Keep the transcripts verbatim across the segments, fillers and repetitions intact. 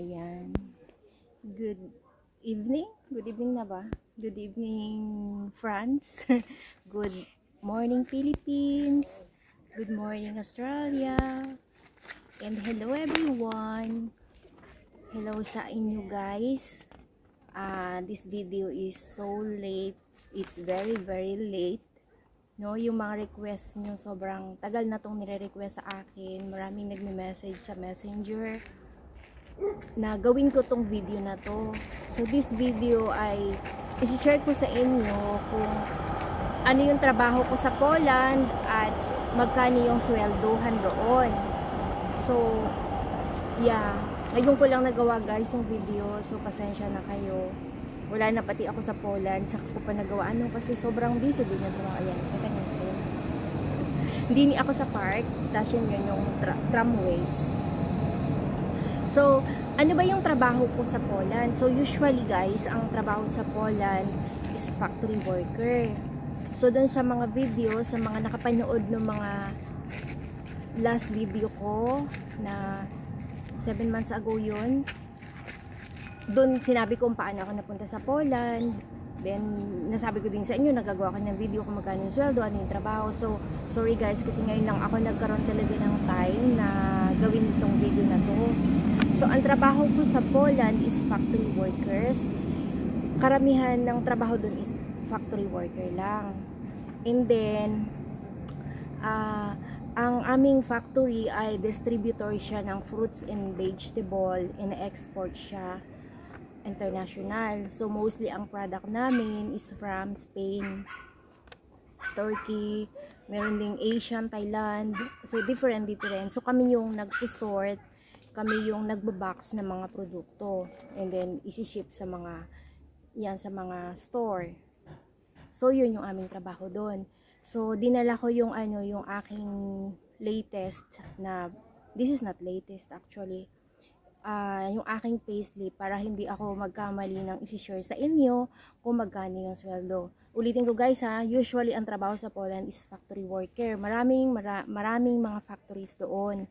Ayan. Good evening. Good evening na ba? Good evening, France. Good morning, Philippines. Good morning, Australia. And hello, everyone. Hello sa inyo, guys. Uh, this video is so late. It's very, very late. No, yung mga request nyo, sobrang tagal na tong nire-request sa akin. Maraming nagme-message sa Messenger na gawin ko tong video na to. So this video ay i-share ko sa inyo kung ano yung trabaho ko sa Poland at magkano yung sweldohan doon. So yeah, ngayon ko lang nagawa, guys, yung video. So pasensya na kayo. Wala na pati ako sa Poland, saka ko pa nagawa ano kasi sobrang busy din yung trabaho. Ayan, kita nyo ito. Hindi ni ako sa park, tapos yun yun yung tra tramways. So, ano ba yung trabaho ko sa Poland? So, usually, guys, ang trabaho sa Poland is factory worker. So, dun sa mga video, sa mga nakapanood ng mga last video ko na seven months ago yun, dun sinabi ko kung paano ako napunta sa Poland. Then, nasabi ko din sa inyo, nagagawa ko ng video kung magkano yung sweldo, ano yung trabaho. So, sorry guys, kasi ngayon lang ako nagkaroon talaga ng time na gawin itong video na to. So, ang trabaho ko sa Poland is factory workers. Karamihan ng trabaho dun is factory worker lang. And then, uh, ang aming factory ay distributor siya ng fruits and vegetable, ina-export siya international. So, mostly ang product namin is from Spain, Turkey, meron ding Asian, Thailand. So, different, different. So, kami yung nagsusort, kami yung nagbabox ng mga produkto. And then, isi-ship sa mga, yan, sa mga store. So, yun yung aming trabaho doon. So, dinala ko yung, ano, yung aking latest na, this is not latest actually, uh, yung aking payslip para hindi ako magkamali ng isi-share sa inyo kung magkano yung sweldo. Ulitin ko, guys, ha, usually ang trabaho sa Poland is factory worker. Maraming, mara, maraming mga factories doon.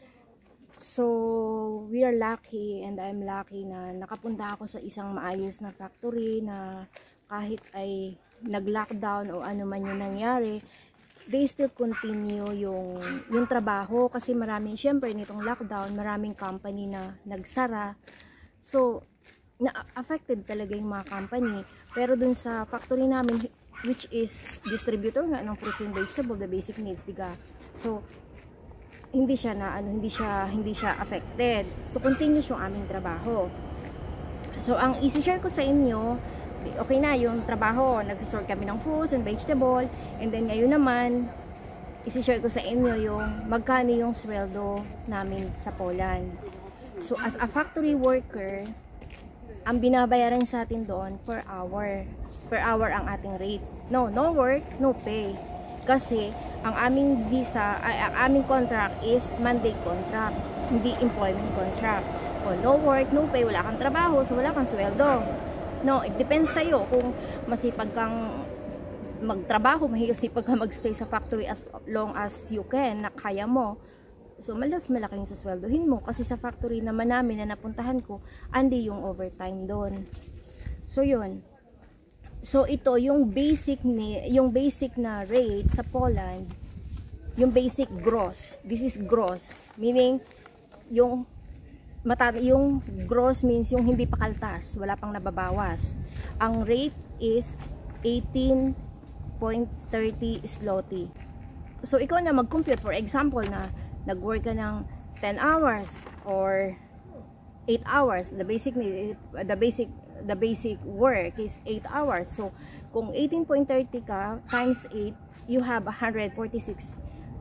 So, we are lucky and I'm lucky na nakapunta ako sa isang maayos na factory na kahit ay nag-lockdown o ano man yung nangyari, they still continue yung, yung trabaho kasi maraming, syempre nitong lockdown, maraming company na nagsara. So, na-affected talaga yung mga company. Pero dun sa factory namin, which is distributor nga ng fruits and vegetable, the basic needs, diga. So, hindi siya na ano, hindi siya hindi siya affected. So, continuous yung aming trabaho. So, ang i-share ko sa inyo, okay na yung trabaho, nagsisort kami ng fruits and vegetable, and then ngayon naman i-share ko sa inyo yung magkano yung sweldo namin sa Poland. So as a factory worker, ang binabayaran sa atin doon per hour. Per hour ang ating rate. No, no work, no pay. Kasi ang aming visa, ay, ang aming contract is Monday contract, hindi employment contract. O no work, no pay, wala kang trabaho, so wala kang sweldo. No, it depends sa'yo kung masipag kang magtrabaho, masipag kang magstay sa factory as long as you can, na kaya mo. So, malas malaki yung susweldohin mo. Kasi sa factory naman namin na napuntahan ko, andi yung overtime doon. So, yun. So, ito, yung basic, ni, yung basic na rate sa Poland, yung basic gross. This is gross. Meaning, yung Mata yung gross means yung hindi pa kaltas, wala pang nababawas. Ang rate is eighteen point thirty zloty. So ikaw na mag-compute, for example na nag-work ka ng ten hours or eight hours. The basic the basic the basic work is eight hours. So kung eighteen point thirty ka times eight, you have one hundred forty-six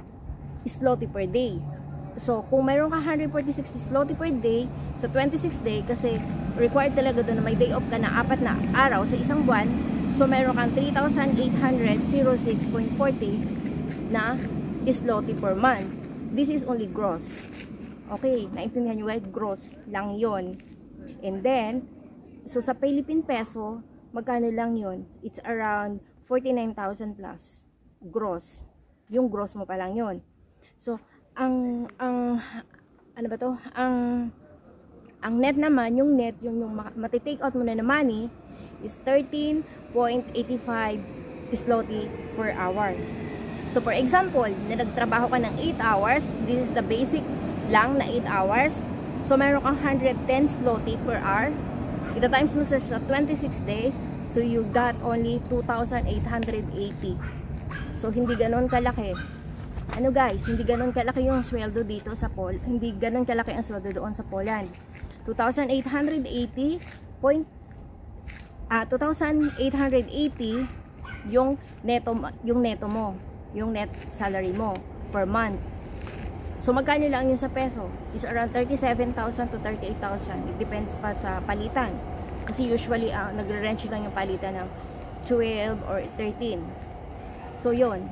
zloty per day. So, kung mayroon ka one hundred forty-six zloty per day, sa twenty-six day, kasi required talaga doon na may day off ka na apat na araw sa isang buwan, so mayroon kang three thousand eight hundred six point four zero na zloty per month. This is only gross. Okay, naintindihan nyo, right? Gross lang yon. And then, so sa Philippine peso, magkano lang yon? It's around forty-nine thousand plus. Gross. Yung gross mo pa lang yon. So, ang ang ano ba to? Ang Ang net naman, yung net, yung, yung matitake out mo na na money, is thirteen point eight five zloty per hour. So, for example, na nagtrabaho ka ng eight hours, this is the basic lang na eight hours. So, meron kang one hundred ten zloty per hour. Ito times mo sa twenty-six days, so you got only two thousand eight hundred eighty. So, hindi ganon kalaki. Ano guys, hindi ganon kalaki yung sweldo dito sa Poland. Hindi ganon kalaki ang sweldo doon sa Poland. two thousand eight hundred eighty point ah two thousand eight hundred eighty yung neto yung neto mo, yung net salary mo per month. So magkano lang yun sa peso? Is around thirty-seven thousand to thirty-eight thousand. It depends pa sa palitan. Kasi usually uh, nagre-range lang yung palitan ng twelve or thirteen. So yun.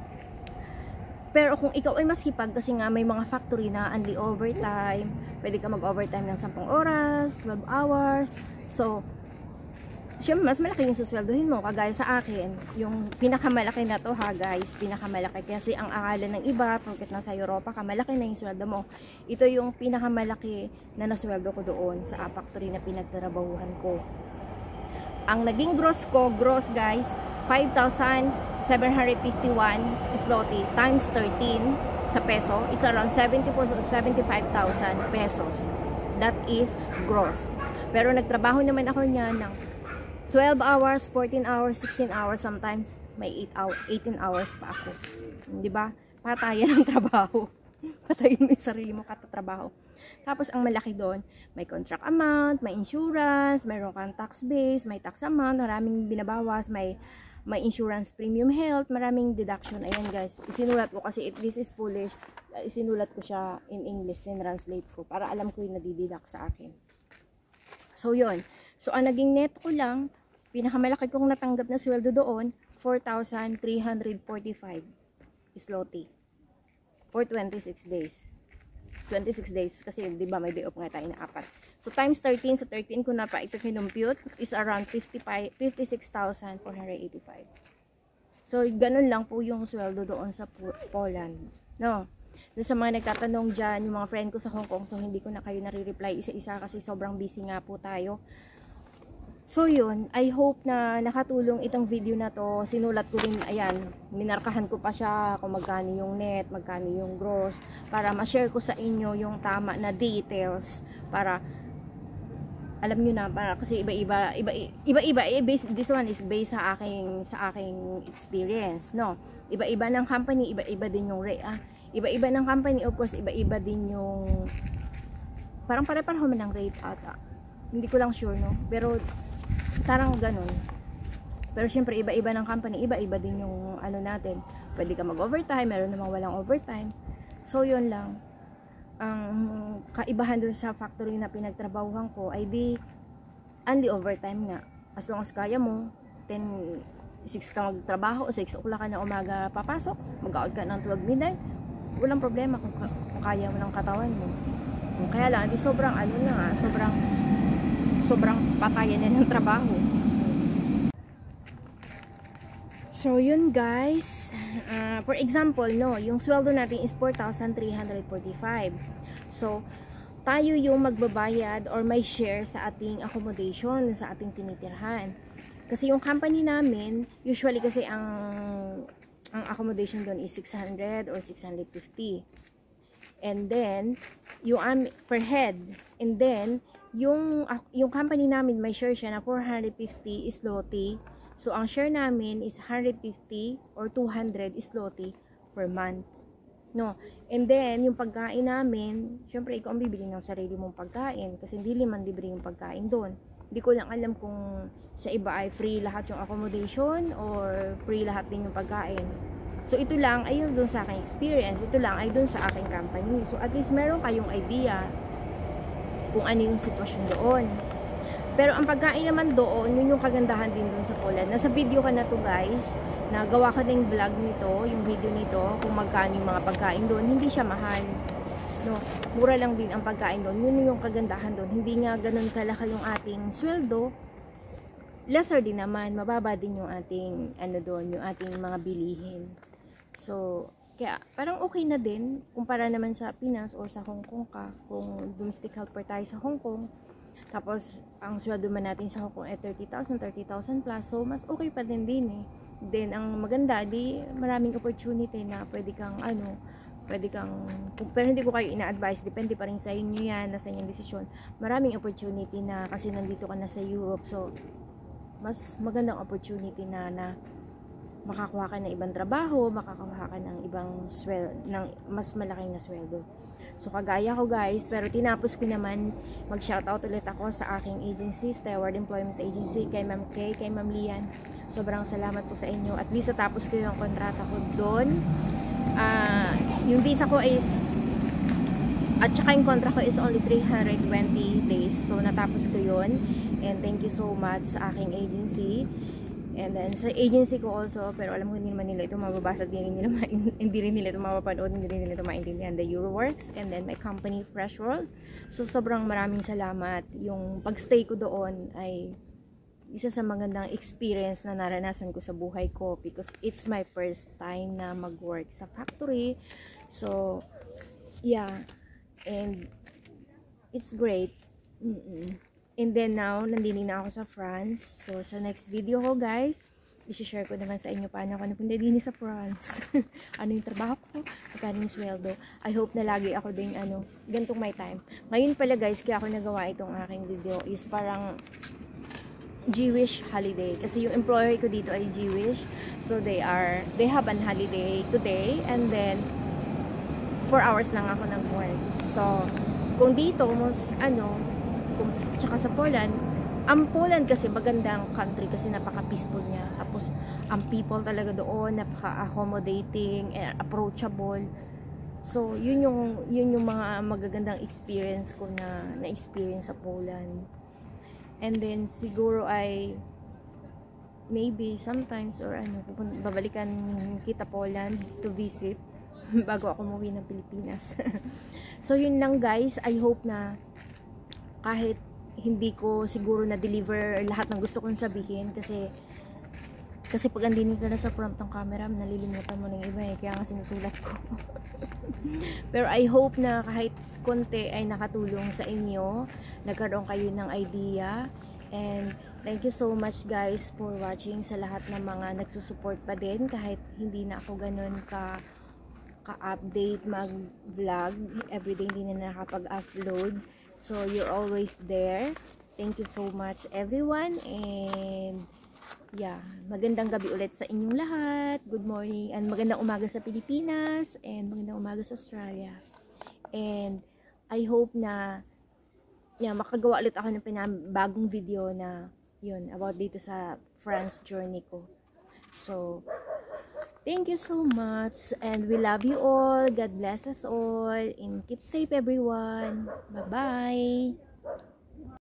Pero kung ikaw ay masipag, kasi nga may mga factory na only overtime, pwede ka mag-overtime ng ten oras, twelve hours. So, siyempre, mas malaki yung susweldohin mo. Kagaya sa akin, yung pinakamalaki na to ha guys, pinakamalaki. Kasi ang angalan ng iba, pagkat nasa Europa ka, malaki na yung sweldo mo. Ito yung pinakamalaki na nasweldo ko doon sa factory na pinagtrabahuhan ko. Ang naging gross ko, gross guys, five thousand seven hundred fifty-one zloty times thirteen sa peso. It's around seventy-four to seventy-five thousand pesos. That is gross. Pero nagtrabaho naman ako niya ng twelve hours, fourteen hours, sixteen hours, sometimes may eight hours, eighteen hours pa ako. 'Di ba? Patayan ng trabaho. Patayin mo 'yung sarili mo katatrabaho. Tapos ang malaki doon, may contract amount, may insurance, mayroon kang tax base, may tax amount, maraming binabawas, may may insurance premium health, maraming deduction. Ayan guys, isinulat ko kasi it, this is Polish. Isinulat ko siya in English, then translate ko para alam ko yung nadideduct sa akin. So yun. So ang naging net ko lang, pinakamalaki kong natanggap na sweldo doon, four thousand three hundred forty-five zloty for twenty-six days. twenty-six days kasi di ba may day off nga tayo na apat. So times thirteen, sa thirteen ko na pa ito kinumpute is around fifty-six thousand four hundred eighty-five. So ganun lang po yung sweldo doon sa Poland. No. Doon sa mga nagtatanong dyan, yung mga friend ko sa Hong Kong, so hindi ko na kayo nare-reply isa-isa kasi sobrang busy nga po tayo. So yun, I hope na nakatulong itong video na to. Sinulat ko rin, ayan, minarkahan ko pa siya kung magkano yung net, magkano yung gross, para ma-share ko sa inyo yung tama na details, para alam nyo na, para, kasi iba-iba, iba-iba, eh, this one is based sa aking, sa aking experience, no? Iba-iba ng company, iba-iba din yung rate, ah. Iba-iba ng company, of course, iba-iba din yung, parang pare-pareho man ng rate ata. Hindi ko lang sure, no? Pero, tarang ganun. Pero syempre iba-iba ng company, iba-iba din yung ano natin. Pwede ka mag-overtime, meron namang walang overtime. So yun lang. Ang kaibahan dun sa factory na pinagtrabahuhan ko ay di only overtime nga. As long as kaya mo, ten, six ka magtrabaho, six o'clock ka na umaga papasok, mag-out ka ng twelve midnight, walang problema kung, kung kaya mo ng katawan mo. Kung kaya lang, di sobrang ano na, sobrang sobrang patayan na ng trabaho. So yun guys, uh, for example, no, yung sweldo natin is four thousand three hundred forty-five. So tayo yung magbabayad or may share sa ating accommodation, sa ating tinitirhan. Kasi yung company namin, usually kasi ang ang accommodation doon is six hundred or six hundred fifty. And then yung um, per head, and then yung yung company namin may share siya na four hundred fifty zloty. So ang share namin is one hundred fifty or two hundred zloty per month. No. And then yung pagkain namin, syempre ikaw ang bibili ng sarili mong pagkain kasi hindi naman libre yung pagkain doon. Hindi ko lang alam kung sa iba ay free lahat yung accommodation or free lahat din yung pagkain. So ito lang ay yung doon sa aking experience, ito lang ay doon sa aking company. So at least meron kayong idea kung ano yung sitwasyon doon. Pero ang pagkain naman doon, yun yung kagandahan din doon sa Poland. Nasa video ka na to guys, nagawa ka ng vlog nito, yung video nito, kung magkano yung mga pagkain doon, hindi siya mahal. No, mura lang din ang pagkain doon. Yun yung kagandahan doon. Hindi nga ganun kalaki yung ating sweldo. Lesser din naman, mababa din yung ating ano doon, yung ating mga bilihin. So, Kaya parang okay na din kumpara naman sa Pinas or sa Hong Kong ka, kung domestic helper tayo sa Hong Kong. Tapos ang sweldo man natin sa Hong Kong ay thirty thousand, thirty thousand plus. So mas okay pa din din eh. Then ang maganda, di maraming opportunity na pwede kang ano, pwede kang, pero hindi ko kayo ina-advise, depende pa rin sa inyo yan, nasa inyong desisyon. Maraming opportunity na kasi nandito ka na sa Europe. So mas magandang opportunity na na makakuha ka ng ibang trabaho, makakuha ka ng ibang sweldo, ng mas malaking na sweldo. So kagaya ko guys, pero tinapos ko naman mag-shoutout ulit ako sa aking agency, Steward Employment Agency, kay Ma'am Kay, kay Ma'am Lian. Sobrang salamat po sa inyo. At least natapos ko yung kontrata ko doon. Uh, yung visa ko is, at saka yung kontrata ko is only three hundred twenty days. So natapos ko yun. And thank you so much sa aking agency. And then sa agency ko also, pero alam ko hindi naman nila ito mababasa, hindi rin nila, hindi rin nila ito mapapanood, hindi rin nila ito maintindihan, the Euroworks, and then my company, Fresh World. So sobrang maraming salamat. Yung pagstay ko doon ay isa sa magandang experience na naranasan ko sa buhay ko, because it's my first time na mag-work sa factory. So yeah, and it's great. Mm-mm. And then now, nandini na ako sa France. So, sa next video ko guys, i-share ko naman sa inyo paano ako napunta din sa France. Ano yung trabaho ko, magkano yung sweldo. I hope na lagi ako din, ano, gantong my time. Ngayon pala guys, kaya ako nagawa itong aking video is parang Jewish holiday. Kasi yung employer ko dito ay Jewish. So, they are, they have an holiday today. And then, four hours lang ako nag-work. So, kung dito, mas, ano, kung, tsaka sa Poland, ang Poland kasi magandang country kasi napaka-peaceful niya. Tapos, ang people talaga doon, napaka-accommodating, eh, approachable. So, yun yung, yun yung mga magagandang experience ko na na-experience sa Poland. And then, siguro ay, maybe, sometimes, or ano, babalikan kita Poland to visit bago ako umuwi ng Pilipinas. So, yun lang guys. I hope na kahit hindi ko siguro na-deliver lahat ng gusto kong sabihin, kasi kasi pag andinin ka na sa front ng camera, nalilimutan mo ng iba eh, kaya nga sinusulat ko. Pero I hope na kahit konti ay nakatulong sa inyo, nagkaroon kayo ng idea. And thank you so much guys for watching, sa lahat ng mga nagsusupport pa din kahit hindi na ako ganun ka ka-update mag-vlog everyday, hindi na nakapag-upload. So, you're always there. Thank you so much, everyone. And, yeah, magandang gabi ulit sa inyong lahat. Good morning. And magandang umaga sa Pilipinas. And magandang umaga sa Australia. And, I hope na, yeah, makagawa ulit ako ng pinabagong video na, yun, about dito sa France journey ko. So, thank you so much, and we love you all. God bless us all, and keep safe everyone. Bye bye.